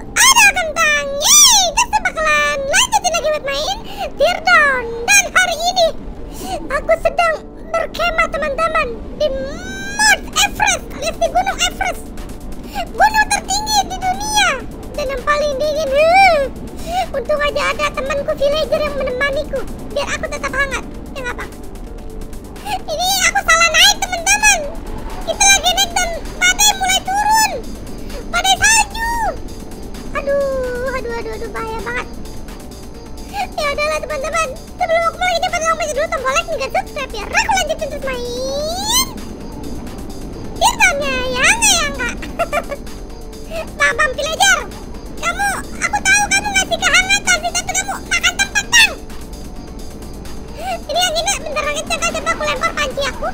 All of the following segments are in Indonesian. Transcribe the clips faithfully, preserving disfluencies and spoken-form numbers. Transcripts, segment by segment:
ada kentang. Yeay, kita bakalan lanjutin lagi buat main Teardown. Dan hari ini aku sedang berkemah teman-teman di Mount Everest, alias di Gunung Everest, gunung tertinggi di dunia dan yang paling dingin. Huh. Untung aja ada temanku villager yang menemaniku biar aku tetap hangat. Ya nggak, Bang? Ini aku salah naik teman-teman. Kita lagi naik dan badai mulai turun. Badai salju. Aduh, aduh, aduh, aduh, bahaya banget. Ya udahlah teman-teman. Sebelum aku mulai, jangan lupa pencet dulu tombol like dan subscribe ya. Aku lanjutin terus main Teardown-nya, ya nggak ya nggak? Bang, bang villager, kamu, aku tahu kamu ngasih kehangatan sih, tapi kamu makan tempat bang. Ini yang ini beneran kecil kan, coba aku lempar panci aku.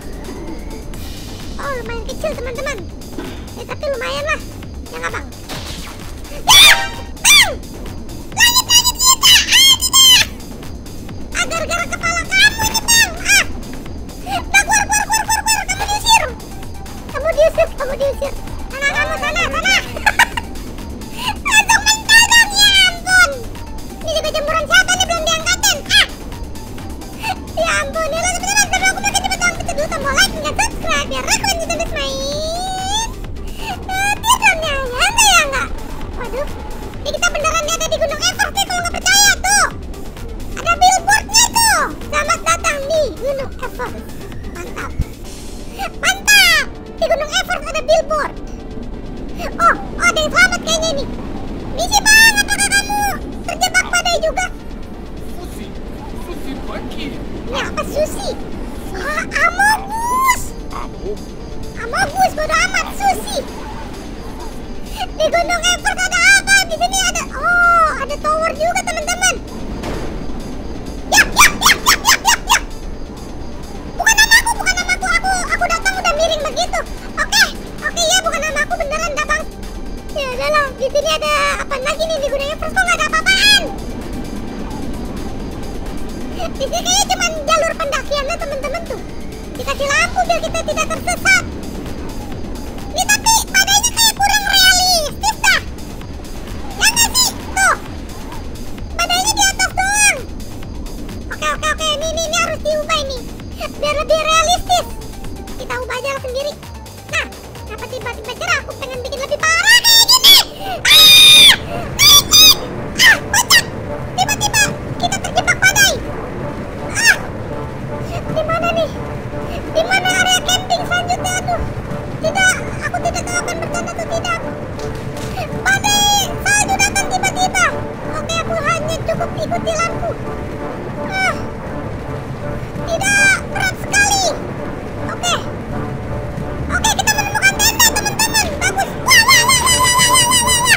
Oh lumayan kecil teman-teman. Eh tapi lumayan lah, ya nggak bang? Ya, bang! Langit langit kita, ah tidak! Ah gara-gara kepala kamu ini bang, ah! Nah keluar keluar keluar keluar keluar, kamu diusir, kamu diusir, kamu diusir. Sana kamu sana sana. Langsung mental dong, ya ampun. Ini juga jemuran siapa nih belum diangkatin, ah! Ya ampun, ya lah teman-teman, sebelum aku makin cepet bang, pencet dulu tombol like dan subscribe biar aku lanjutin terus main Teardown-nya, ya enggak ya enggak? Waduh, ini kita beneran ada di Gunung Everest nih kalau nggak percaya tuh. Ada billboardnya tuh. Selamat datang di Gunung Everest. Mantap, mantap. Di Gunung Everest ada billboard. Oh, oh ada yang selamat kayaknya ini. Misi bang, apakah kamu terjebak badai juga? Susi, Susi pergi. Ini apa Susi? Ah, Amogus. Amogus, bodo amat Susi. Di Gunung Everest ada apa? Di sini ada, oh ada tower juga teman-teman. Ya, ya, ya, ya, ya, ya, ya. Bukan namaku, bukan namaku. Aku, aku datang udah miring begitu. Oke, oke ya bukan namaku beneran dah bang. Ya udahlah, di sini ada apa lagi nih di Gunung Everest kok nggak ada apa-apaan? Di sini kayaknya cuma jalur pendakiannya teman-teman tuh. Dikasih lampu biar kita tidak tersesat. Ini tapi badainya kayak kurang realistis dah. Ya nggak sih? Tuh, badainya di atas doang. Oke oke oke, ini ini, ini harus diubah ini biar lebih realistis. Kita ubah aja lah sendiri. Nah, kenapa tiba-tiba cerah? Aku pengen bikin lebih parah kayak gini. Ah, naik naik. Ah, kocak. Tiba-tiba kita terjebak badai. Ah, di mana nih? Di mana area camping selanjutnya? Aduh, tidak, aku tidak tahu akan bertahan atau tidak. Badai salju datang tiba-tiba. Oke, aku hanya cukup ikuti lampu. Ah, tidak berat sekali. Oke, oke kita menemukan tenda teman-teman. Bagus. Wah wah wah wah wah wah wah wah wah.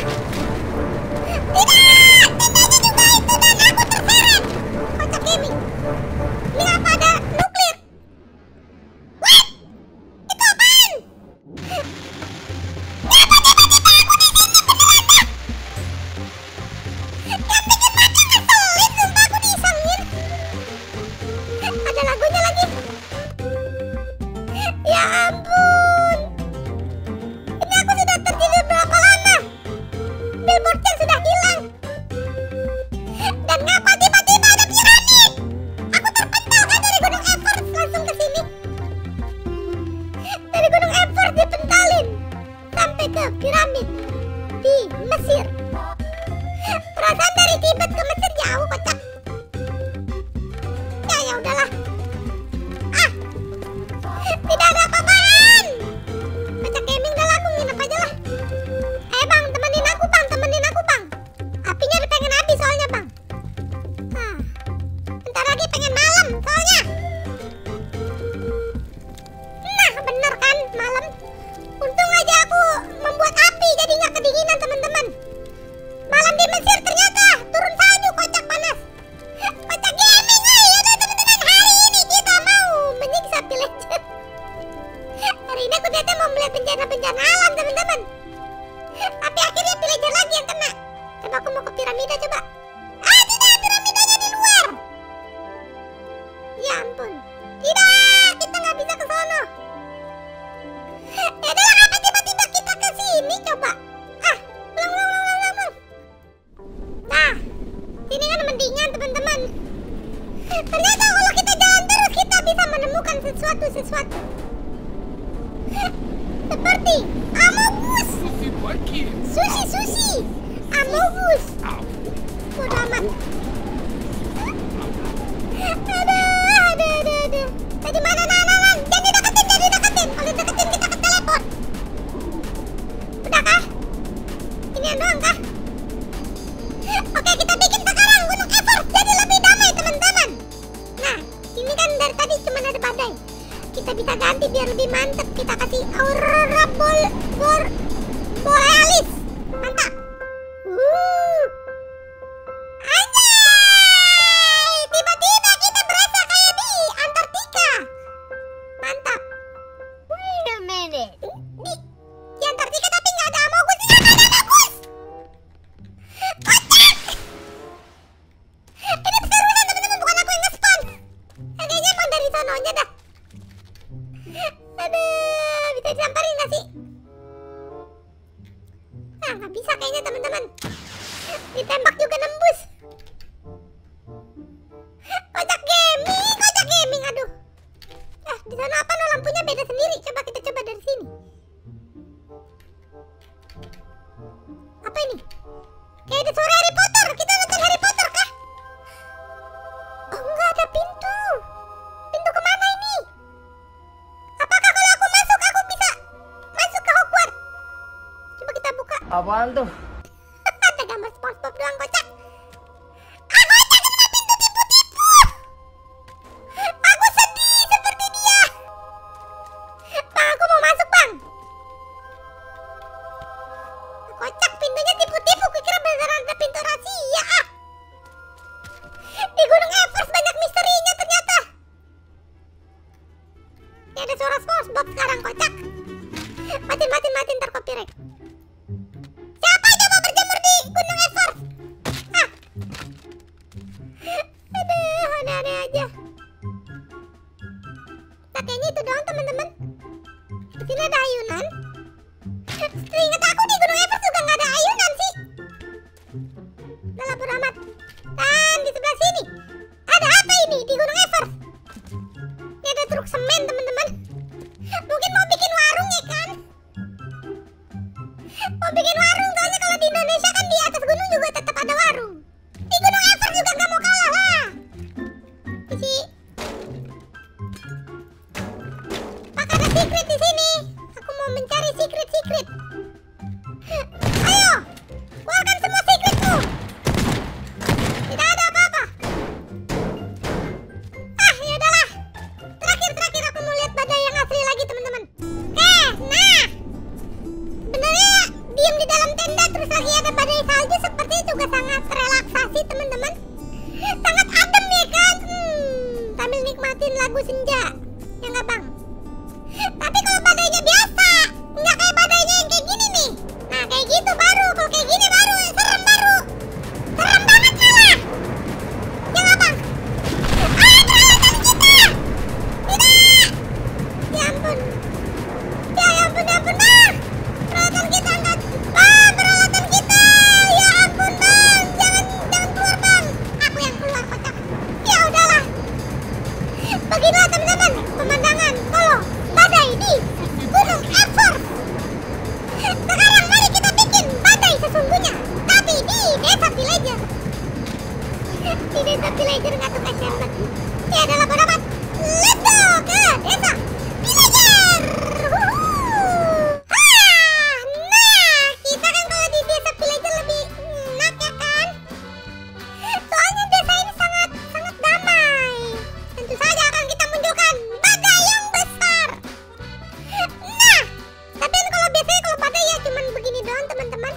Tidak, tendanya juga itu dan aku terseret. Kocak gaming. Ini apa ada nuklir? What? Itu apaan? Kenapa tiba-tiba aku di sini beneran dah? Yang bikin mati ngeselin, sumpah aku diisengin. Ada lagunya lagi. Ya ampun. Ini aku sudah tertidur berapa lama? Billboardnya sudah hilang. Dan ngapa tiba-tiba ada piramid? Aku terpental kan dari Gunung Everest langsung ke sini. Dari Gunung Everest dipentalin sampai ke piramid di Mesir. Perasaan dari Tibet ke Mesir jauh kocak. Ya ya udahlah. Ah, tidak ada apa-apaan. Kocak gaming dah lah, aku nginep aja lah. Eh bang, temenin aku bang, temenin aku bang. Apinya udah pengen habis soalnya bang. Ah, bentar lagi pengen malam soalnya. Nah bener kan malam. Untung aja aku membuat api jadi nggak kedinginan teman-teman. Malam di Mesir ternyata turun salju, kocak panas. Kocak gaming, ayo udah teman-teman, hari ini kita mau menyiksa villager. Hari ini aku ternyata mau melihat bencana-bencana alam teman-teman. Tapi akhirnya villager lagi yang kena. Coba aku mau ke piramida coba. Ah tidak, piramidanya di luar. Ya ampun. Tidak, kita nggak bisa ke sono. Ya adalah apa tiba-tiba kita ke sini coba. Ah, ulang ulang ulang ulang. pertandingan teman-teman. Ternyata kalau kita jalan terus kita bisa menemukan sesuatu-sesuatu. Seperti Amogus. Susi Baki. Sushi sushi. Amogus. Au. Bodoh amat. Aduh, aduh, aduh, aduh. Tadi mana, nah, nah, nah. Jangan dideketin, jangan dideketin. Kalau dideketin kita ke teleport. Udah kah? Ini doang kah? Oke, kita bikin sekarang Gunung Everest jadi lebih damai teman-teman. Nah, ini kan dari tadi cuma ada badai. Kita bisa ganti biar lebih mantep. Kita kasih aurora bol bor borealis. Mantap. Uh. Anjay! Tiba-tiba kita berasa kayak di Antartika. Mantap. Wait a minute. Di, di Antartika tapi nggak ada Amogus. Nggak ada Amogus. Kocak! Ini keseruan teman-teman, bukan aku yang nge-spawn. Kayaknya emang dari sononya dah. Aduh, bisa disamperin nggak sih? Nah, nggak bisa kayaknya teman-teman. Ditembak juga nembus. Kocak gaming, kocak gaming, aduh. Ah, di sana apa no lampunya beda sendiri. Coba kita coba dari sini. Apa ini? Kayak ada suara Harry Potter. Kita nonton Harry Potter kah? Oh, nggak ada pintu. Pintu kemana ini? Apakah kalau aku masuk aku bisa masuk ke Hogwarts? Coba kita buka. Apaan tuh? Ada gambar SpongeBob doang, kocak. Ah, kocak, kenapa pintu tipu-tipu? Aku sedih seperti dia. Bang, aku mau masuk, Bang. Kocak, pintunya tipu-tipu. Kukira beneran ada pintu rahasia. Ah. Di Gunung Everest banyak misterinya ternyata. Ini ada suara SpongeBob sekarang, kocak. Matiin, matiin, matiin, ntar copyright. Siapa coba berjemur di Gunung Everest? Ah. Aduh, aneh-aneh aja. Nah, kayaknya itu doang teman-teman. Di sini ada ayunan. Seingat aku di Gunung Everest juga nggak ada ayunan sih. Udah lah, bodo amat. Dan di sebelah sini ada apa ini di Gunung Everest? Ini ada truk semen teman-teman. Mungkin mau bikin warung ya kan? Mau bikin warung, soalnya kalau di Indonesia kan di atas gunung juga tetap ada warung. Di Gunung Everest juga nggak mau kalah lah. Isi. Pak, ada secret di sini. Aku mau mencari secret-secret. Ayo, keluarkan semua secretmu. Tidak ada apa-apa. Ah, ya udahlah. Terakhir, terakhir aku mau lihat badai yang asli lagi teman-teman. Eh, nah. Sebenarnya diem di dalam tenda terus lagi ada badai salju seperti juga sangat relaksasi teman-teman. Sangat adem ya kan? Hmm, sambil nikmatin lagu senja. Ya nggak bang? Tapi kalau badainya biasa, nggak kayak badainya yang kayak gini nih. Nah kayak gitu baru, kalau kayak gini baru serem baru. Serem banget malah. Ya nggak bang? Ah, peralatan kita! Tidak! Ya ampun. Ya ampun, ya ampun bang! Peralatan kita nggak... Ah, peralatan kita! Ya ampun bang! Jangan, jangan keluar bang! Aku yang keluar kocak. Ya udahlah. Beginilah teman-teman pemandangan kalau badai di Gunung Everest. Sekarang mari kita bikin badai sesungguhnya, tapi di desa villager. Di desa villager nggak tuh kasihan banget. Ya adalah bodo amat. Let's go ke desa villager. Wuhu. Ah, nah kita kan kalau di desa villager lebih enak ya kan? Soalnya desa ini sangat sangat damai. Tentu saja akan kita munculkan badai yang besar. Nah, tapi kan kalau biasanya kalau badai ya cuman begini doang teman-teman.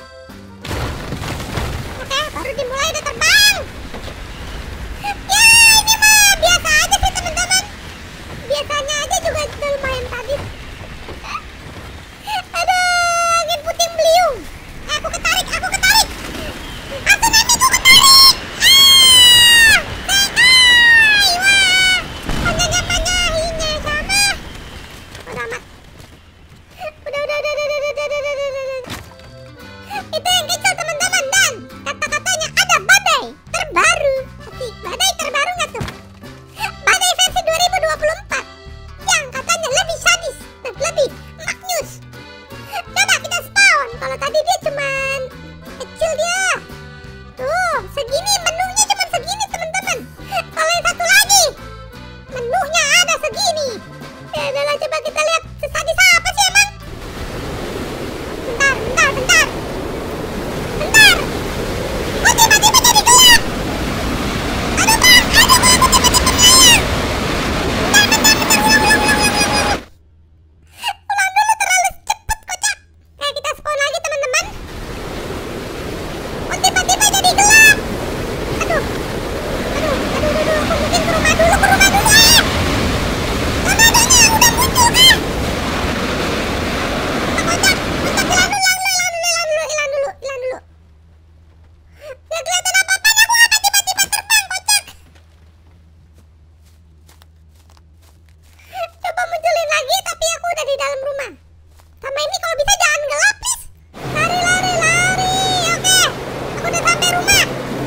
Oke, baru dimulai udah terbang. Ya ini mah biasa aja sih teman-teman. Biasanya aja juga udah lumayan tadi. Aduh, angin puting beliung. Eh, aku ketarik, aku ketarik. Aku nanti aku ketarik. Ah, sekai, wah. Panjangnya-panjanginya sama. Udah amat. Udah, udah, udah, udah, udah, udah, udah, udah, udah. Itu yang kecil teman-teman dan kata-katanya ada badai. Kok tiba-tiba jadi gelap? Aduh. Aduh, aduh, aduh, aku mungkin ke rumah dulu, ke rumah dulu. Ah! Tornadonya udah muncul kah? Bang Ojek, Ojek hilang dulu, hilang dulu, hilang dulu, hilang dulu, hilang dulu. Gak kelihatan apa-apa, aku apa tiba-tiba terbang, Ojek. Coba munculin lagi, tapi aku udah di dalam rumah. Sama ini kalau bisa jangan gelap, please. Lari, lari, lari. Oke, aku udah sampai rumah.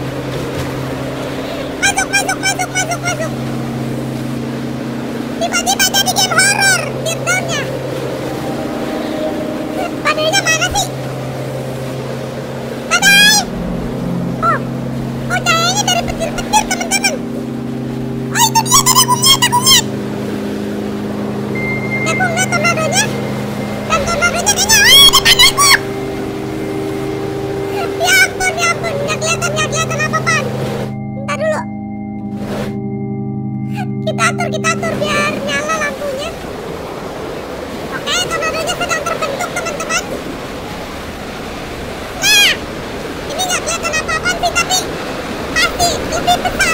Masuk, masuk, masuk, masuk, masuk. Tiba-tiba jadi game horror breakdown-nya. Badainya mana sih? Badai! Oh, oh cahayanya dari petir-petir, teman-teman. Oh, itu dia tadi aku ngeliat, aku ngeliat. Aku ngeliat tornadonya. Dan tornadonya kayaknya, ah, depan aku. Ya ampun, ya ampun. Nggak kelihatan, nggak kelihatan apa-apaan. Bentar dulu. Kita atur, kita atur biar nyala lampunya. Oke, tornadonya sedang terbentuk, teman-teman. Nah, ini nggak kelihatan apa-apaan sih, tapi pasti lebih besar.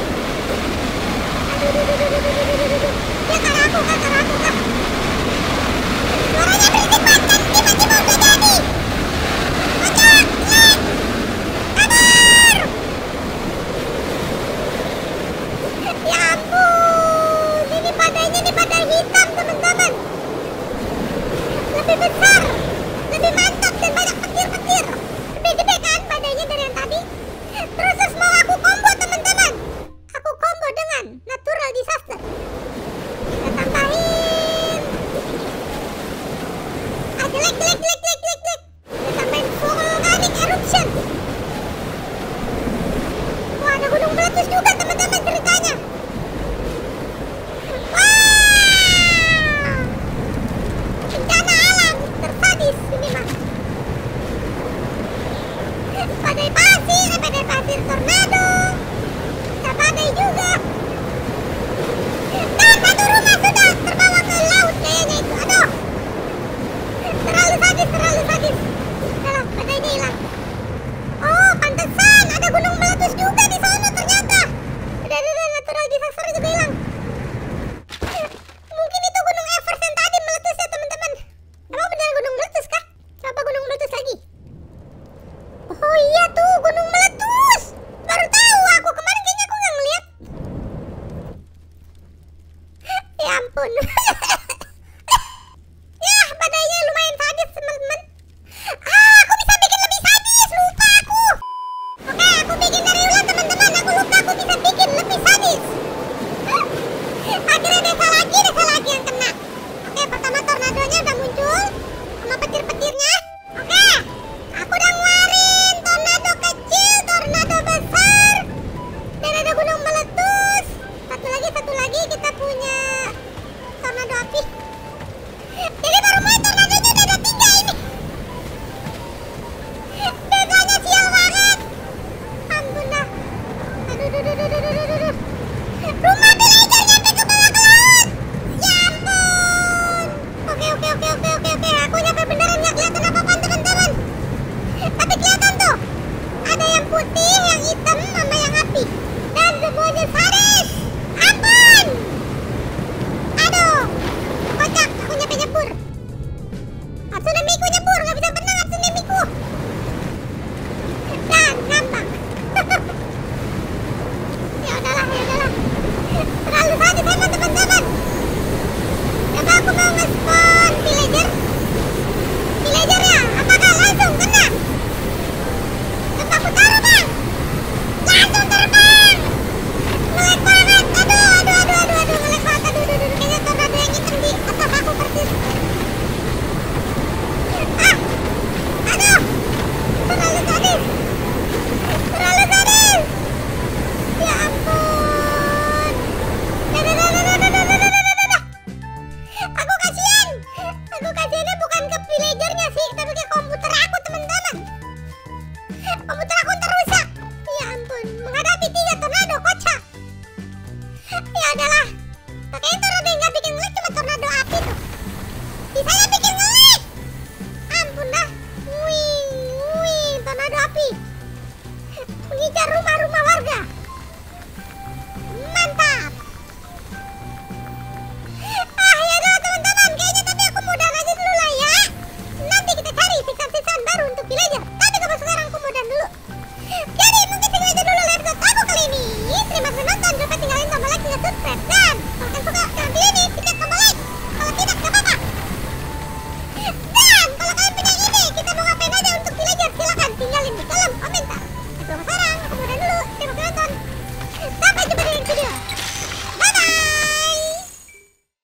Aduh, aduh, aduh, aduh, aduh, aduh, aduh. Ya, ke arah aku, Kak, ke arah aku, Kak. Suaranya berisik banget, dan tiba-tiba udah jadi. Ojek, Lek, kabur. Ya ampun, ini badainya ini badai hitam, teman-teman. Lebih besar, lebih mantap dan banyak petir-petir. Lebih gede kan badainya dari yang tadi. Terus terus mau aku combo, teman-teman. Aku combo dengan natural disaster. Kita tambahin. Ah, jelek, jelek, jelek, jelek, jelek, jelek. Kita tambahin volcanic eruption. Wah, ada gunung meletus juga, teman-teman, ceritanya. Wah, bencana alam tersadis ini mah. Badai pasir, eh, badai pasir tornado. Bisa badai juga. Dan satu rumah sudah terbawa ke laut kayaknya itu. Aduh, terlalu sadis, terlalu sadis. Udah lah, badainya hilang.